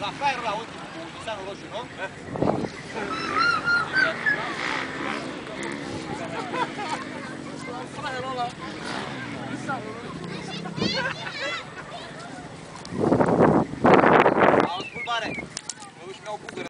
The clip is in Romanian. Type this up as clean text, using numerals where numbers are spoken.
La fraierul ăla ultim cu desenul roșu, nu? Fraierul ăla. Desenul roșu. Auzi, pulbare. Mă duci și mi-au bugără.